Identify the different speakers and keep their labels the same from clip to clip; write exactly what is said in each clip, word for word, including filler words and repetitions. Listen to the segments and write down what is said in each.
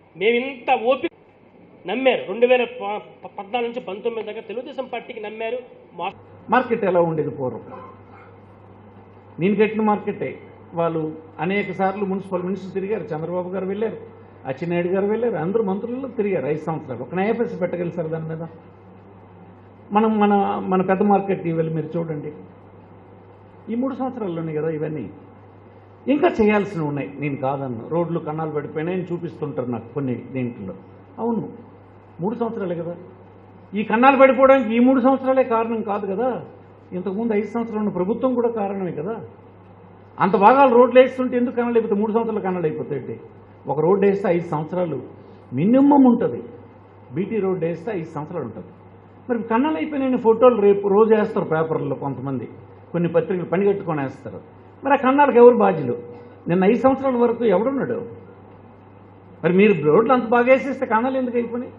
Speaker 1: మేము ఇంత ఓపిక నమ్మారు. రెండు వేల పద్నాలుగు నుంచి పంతొమ్మిది దాకా తెలుగుదేశం పార్టీకి నమ్మారు.
Speaker 2: మార్కెట్ ఎలా ఉండేది పూర్వం? నేను కట్టిన మార్కెటే. వాళ్ళు అనేక సార్లు మున్సిపల్ మినిస్టర్ తిరిగారు, చంద్రబాబు గారు వెళ్ళారు, అచ్చెన్నాయుడు గారు వెళ్ళారు, అందరూ మంత్రులు తిరిగారు. ఐదు సంవత్సరాలు ఒక నయా పైసా పెట్టగలిసారు దాని మీద. మనం మన మన పెద్ద మార్కెట్ వెళ్ళి మీరు చూడండి, ఈ మూడు సంవత్సరాల్లోనే కదా ఇవన్నీ. ఇంకా చేయాల్సినవి ఉన్నాయి, నేను కాదన్ను. రోడ్లు కన్నాలు పడిపోయినాయని చూపిస్తుంటారు నాకు కొన్ని దీంట్లో. అవును, మూడు సంవత్సరాలే కదా. ఈ కన్నాలు పడిపోవడానికి ఈ మూడు సంవత్సరాలే కారణం కాదు కదా, ఇంతకుముందు ఐదు సంవత్సరాలు ఉన్న ప్రభుత్వం కూడా కారణమే కదా. అంత బాగా రోడ్లు వేస్తుంటే ఎందుకు కన్నాలు అయిపోతే మూడు సంవత్సరాలు కన్నాలు అయిపోతాయి? ఒక రోడ్డు వేస్తే ఐదు సంవత్సరాలు మినిమం ఉంటుంది. బీటీ రోడ్డు వేస్తే ఐదు సంవత్సరాలు ఉంటుంది. మరి కన్నాలు అయిపోయిన ఫోటోలు రేపు రోజు వేస్తారు పేపర్లో, కొంతమంది కొన్ని పత్రికలు పని కట్టుకొని వేస్తారు. మరి ఆ కన్నాలకు ఎవరు బాధ్యులు? నిన్న ఐదు సంవత్సరాల వరకు ఎవడున్నాడు? మరి మీరు రోడ్లు అంత బాగా వేసేస్తే కన్నాలు ఎందుకు అయిపోయినాయి?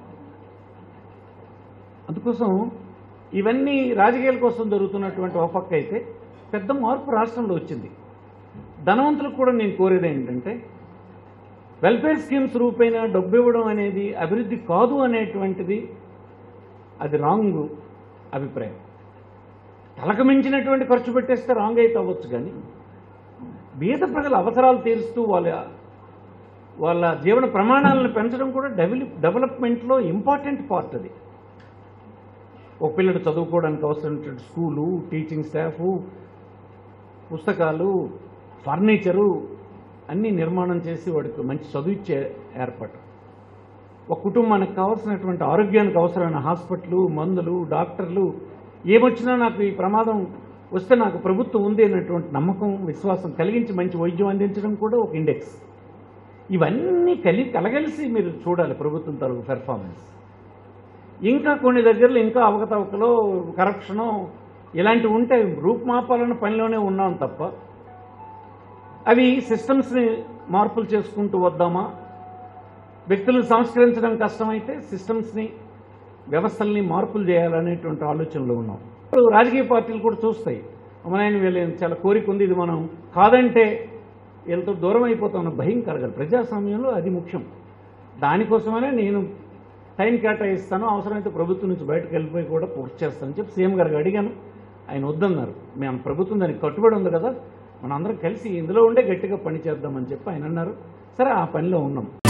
Speaker 2: అందుకోసం ఇవన్నీ రాజకీయాల కోసం జరుగుతున్నటువంటి ఒక పక్క అయితే పెద్ద మార్పు రాష్ట్రంలో వచ్చింది. ధనవంతులకు కూడా నేను కోరేది ఏంటంటే, వెల్ఫేర్ స్కీమ్స్ రూపైన డబ్బు ఇవ్వడం అనేది అభివృద్ధి కాదు అనేటువంటిది అది రాంగ్ అభిప్రాయం. తలకు మించినటువంటి ఖర్చు పెట్టేస్తే రాంగ్ అయితే అవ్వచ్చు, కానీ బీద ప్రజల అవసరాలు తీరుస్తూ వాళ్ళ వాళ్ళ జీవన ప్రమాణాలను పెంచడం కూడా డెవలప్ డెవలప్మెంట్లో ఇంపార్టెంట్ పార్ట్. అది ఒక పిల్లడు చదువుకోవడానికి అవసరమైనటువంటి స్కూలు, టీచింగ్ స్టాఫు, పుస్తకాలు, ఫర్నిచరు అన్నీ నిర్మాణం చేసి వాడికి మంచి చదువు ఇచ్చే ఏర్పాటు. ఒక కుటుంబానికి కావాల్సినటువంటి ఆరోగ్యానికి అవసరమైన హాస్పిటల్, మందులు, డాక్టర్లు, ఏమొచ్చినా నాకు ఈ ప్రమాదం వస్తే నాకు ప్రభుత్వం ఉంది అనేటువంటి నమ్మకం, విశ్వాసం కలిగించి మంచి వైద్యం అందించడం కూడా ఒక ఇండెక్స్. ఇవన్నీ కలి కలగలిసి మీరు చూడాలి ప్రభుత్వం తరఫు పెర్ఫార్మెన్స్. ఇంకా కొన్ని దగ్గరలో ఇంకా అవకతవకలో, కరప్షను ఇలాంటివి ఉంటే రూపుమాపాలన్న పనిలోనే ఉన్నాం తప్ప, అవి సిస్టమ్స్ని మార్పులు చేసుకుంటూ వద్దామా? వ్యక్తులను సంస్కరించడం కష్టమైతే సిస్టమ్స్ని, వ్యవస్థల్ని మార్పులు చేయాలనేటువంటి ఆలోచనలో ఉన్నాం. ఇప్పుడు రాజకీయ పార్టీలు కూడా చూస్తాయి, అమ్మాయిని వీళ్ళు చాలా కోరిక ఉంది, ఇది మనం కాదంటే వీళ్ళతో దూరం అయిపోతామన్న భయం కలగాలి. ప్రజాస్వామ్యంలో అది ముఖ్యం. దానికోసమనే నేను టైం కేటాయిస్తాను, అవసరమైతే ప్రభుత్వం నుంచి బయటకు వెళ్ళిపోయి కూడా పూర్తి చేస్తానని చెప్పి సీఎం గారికి అడిగాను. ఆయన వద్దన్నారు. మేము ప్రభుత్వం దానికి కట్టుబడి ఉంది కదా, మనం అందరం కలిసి ఇందులో ఉండే గట్టిగా పని చేద్దామని చెప్పి ఆయన అన్నారు. సరే, ఆ పనిలో ఉన్నాం.